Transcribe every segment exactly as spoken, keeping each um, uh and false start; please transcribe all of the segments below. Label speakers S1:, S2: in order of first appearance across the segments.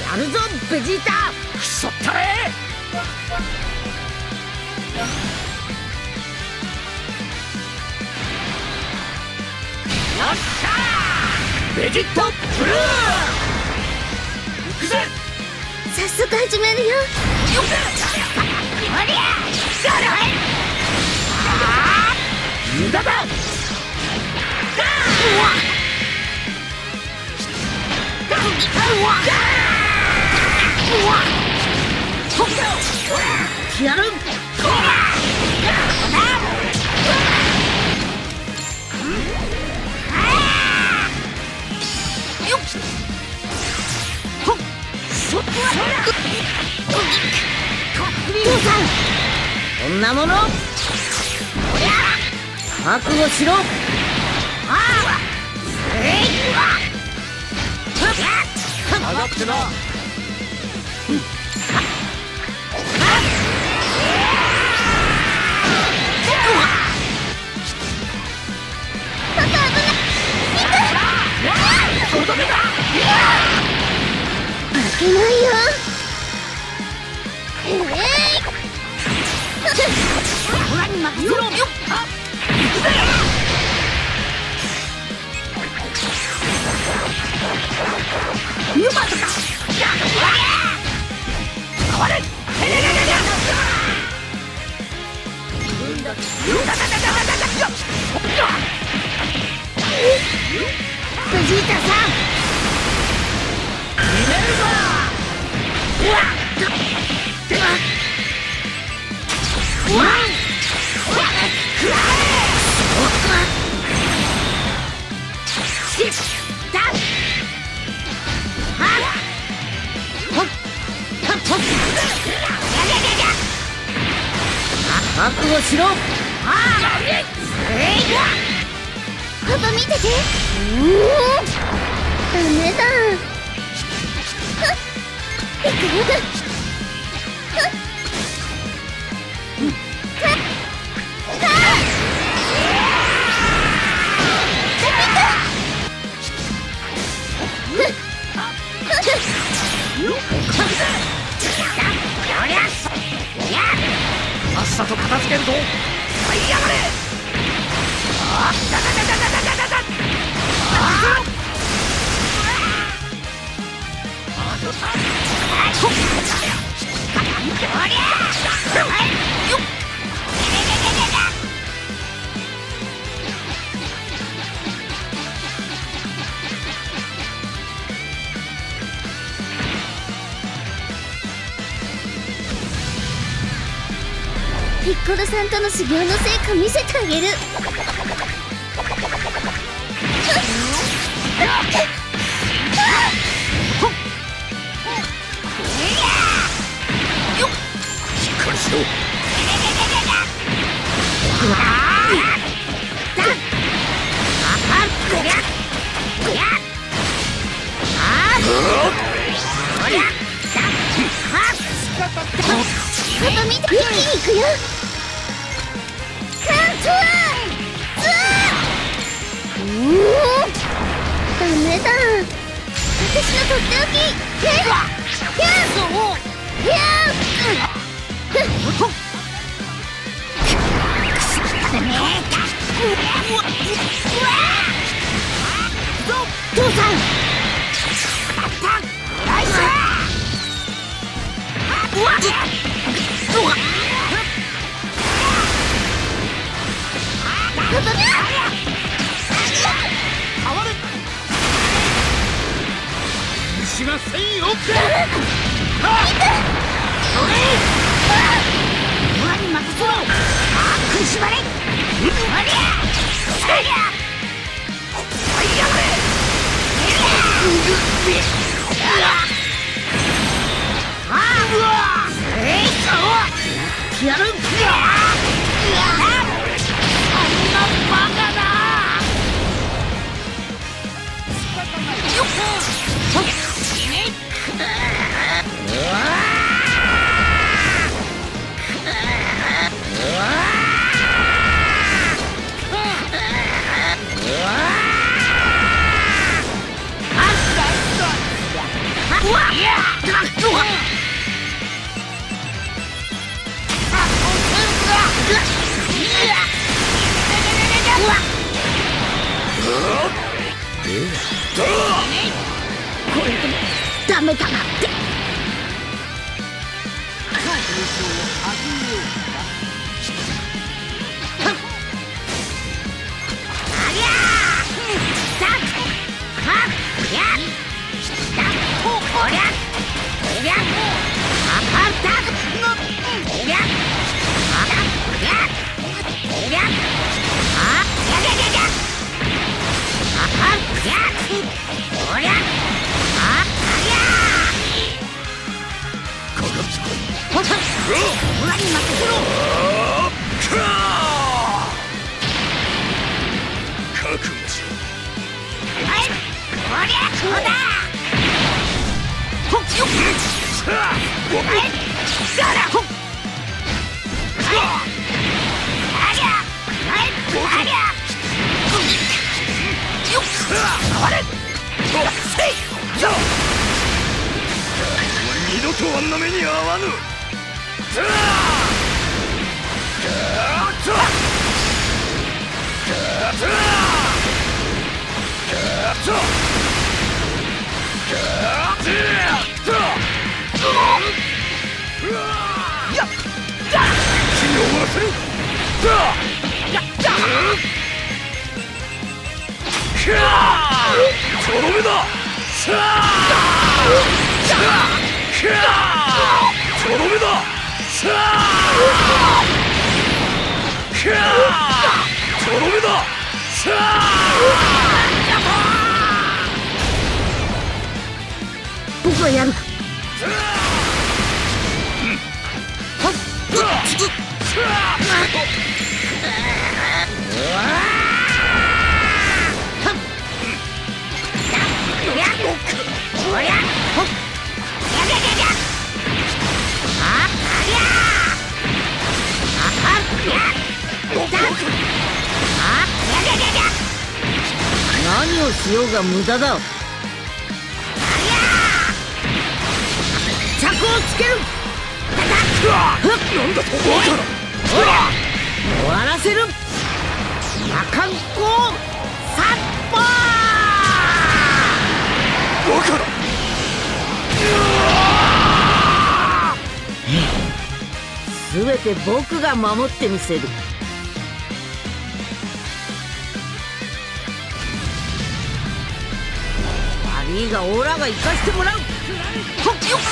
S1: やるぞベジータ。
S2: くそったれ。よっしゃーベジットブルー。行くぜ。
S3: 早速始めるよ。
S2: よっおりゃ無駄だ。
S1: やる。
S3: 父さん、
S1: こんなもの覚悟しろ。ああ
S2: 上がってな。
S3: 負けないよ。えい、
S1: ほらに任せろ。
S2: うまくか。変われ。
S3: ベジータさん、
S2: 決めるぞ。うわっ
S1: うわっ覚悟しろ。ああ
S3: パパ見てて。うーん、ダメだ。ふっ、いくよ。ふっ、ふっ、はあ、
S2: さっさと片付けるぞ。はい上がれ。あっだだだだだだだだ。あっ
S3: ピッコロさんとの修行の成果見せてあげる。
S2: しっかりしろ。
S3: パパ見て、一気に行くよ。カントゥー、うーん、ダメだ。私のとっておき。ヒューヒューヒュー。父さん、ナイス。うわっ、うわっ、パパね。
S2: しませんよ。
S1: ほらに任せろ。ああ食いしばれ。ありゃありゃ
S2: はいやれ。
S1: やる。あんなバカな。
S2: うわっ
S1: これでもダメだなって。
S2: 二度とあんな目に遭わぬ。とどめだ。とどめだ。とどめだ。
S1: 僕がやる。何をしようが無駄だ。着をつける。
S2: なんだと思うから。
S1: ほら終わらせる。魔漢光殺法。
S2: わからん。
S1: すべて僕が守ってみせる。悪いがオーラが生かしてもらう。ほっよっ。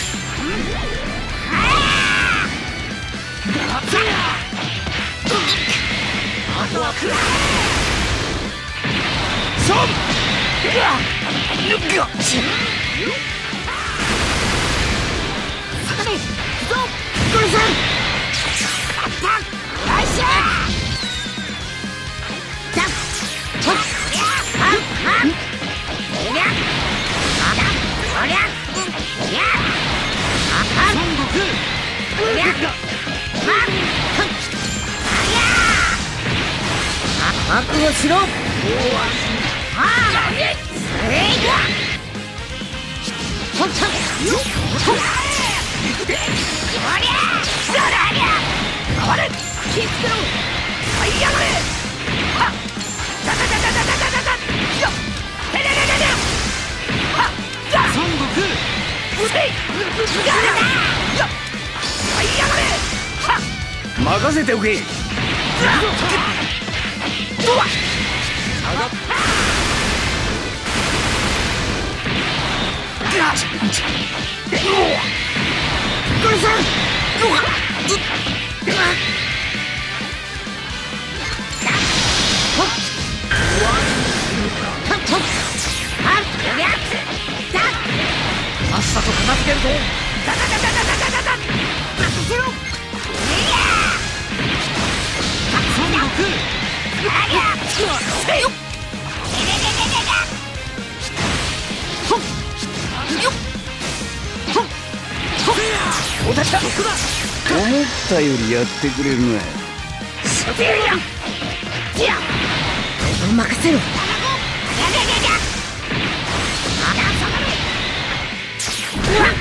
S1: あとはくら勝負。坂根行くぞゴルさん。アタックライシャー。ダッほっはっはっおりゃあだおりゃおりゃあはっ孫悟空おりゃまっ覚悟しろ。ああえいやほっはっよっほっおりゃそらりゃ回れ気ぃつけろ。はいやがれはっダダダダダダダダダよっへれれれれはっダ孫悟空うせいやだよっはいやがれはっ
S2: 任せておけ。
S1: どうだ。ゴルさん。
S2: さっさと片付けるぞ。
S1: ダダダダダダダダ任せろ。
S2: 孫悟空。
S1: ありゃよっえれれれれれほっよっほっほっ
S2: おたちだ。
S4: 思ったよりやってくれるな。
S1: さてやや任せろ。やれれれあらそがれうわっ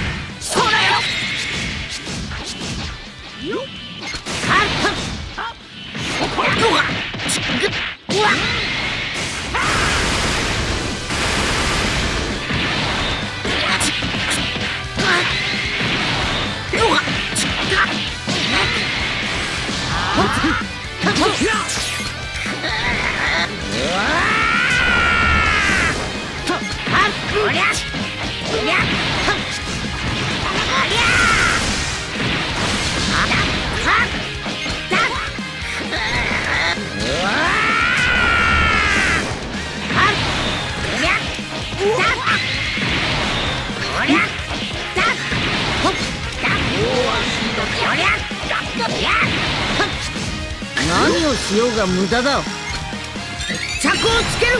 S1: をしようが無駄だ。着をつける。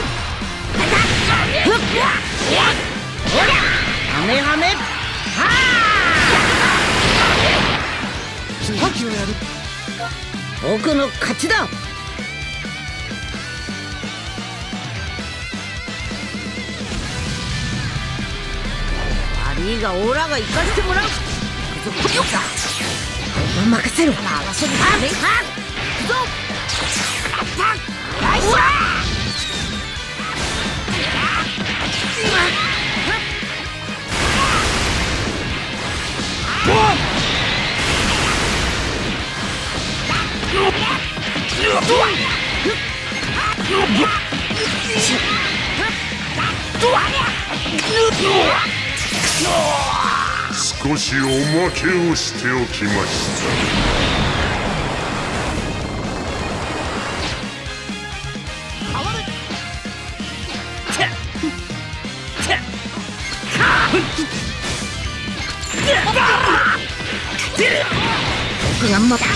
S1: ハメハメ。僕の勝ちだ。悪いがオーラが行かせてもらう。任せろ。
S5: 少しおまけをしておきました。
S1: 僕がまた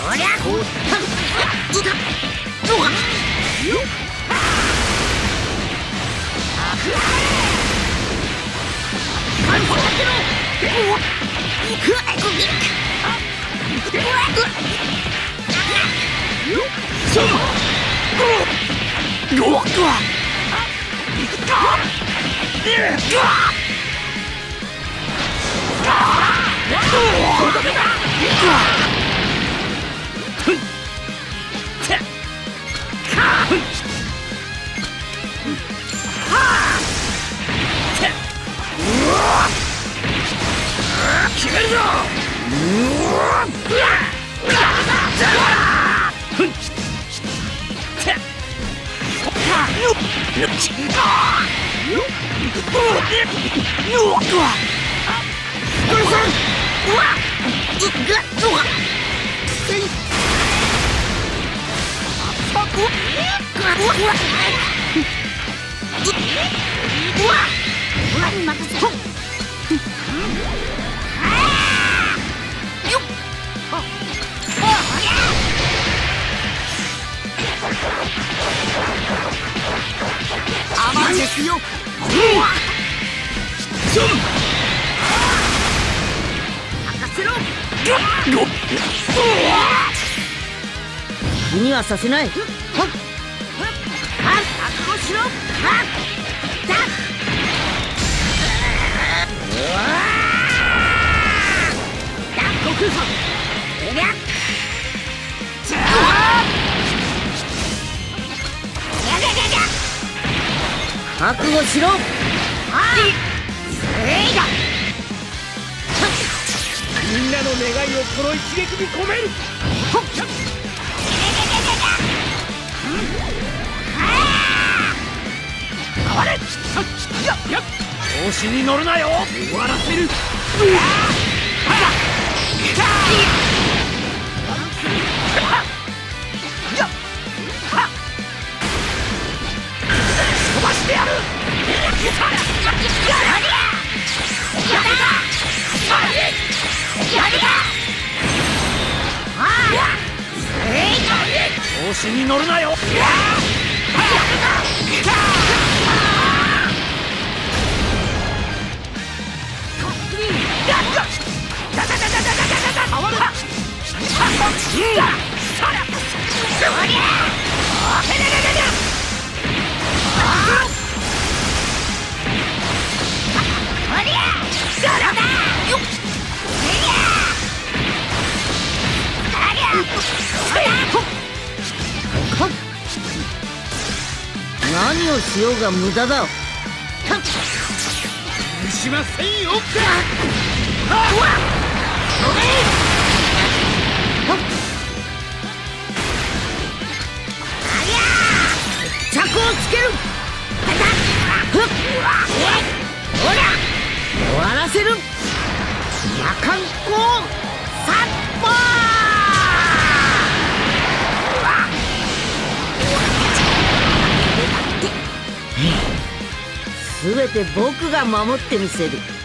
S1: 決めるぞ。甘ですよ。任せろ。気にはさせない。覚悟しろ。覚悟しろ。
S2: みんなの願いをこの一撃に込める。調子に乗るなよ。終わらせる。飛ばしてやる。調子に乗るなよ。
S1: 何をしようが無駄だ。
S2: 許しませんよ。
S1: 着をつける。終わらせる。夜間光殺法。すべて僕が守ってみせる。